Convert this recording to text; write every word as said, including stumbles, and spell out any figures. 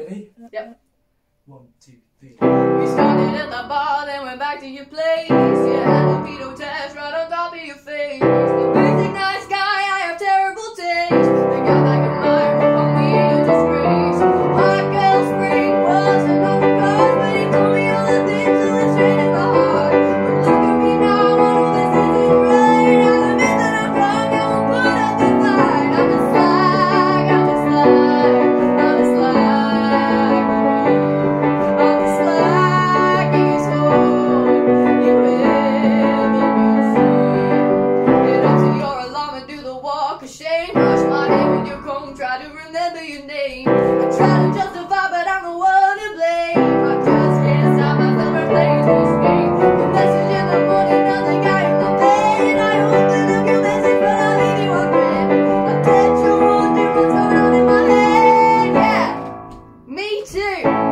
Ready? Yep. One, two, three. We started at the bar, then went back to your place. You had a pedo test right on top of your face. The basic nice guy, I have terrible taste. They got back in my room, called me a disgrace. Hot girl spring was another cause, but he told me all the things that went straight in my heart. But look at me now, I know this isn't right. I'll admit that I'm wrong, I won't put up the fight. I'm a slag, I'm a slag, I'm a slag. Shame, brush my hair with your comb, try to remember your name. I try to justify, but I'm the one to blame. I just can't stop myself from playing this game. The message in the morning, another guy in my bed. I open up your message, but I leave you on red. I bet you're wondering what's going on in my head. Yeah, me too.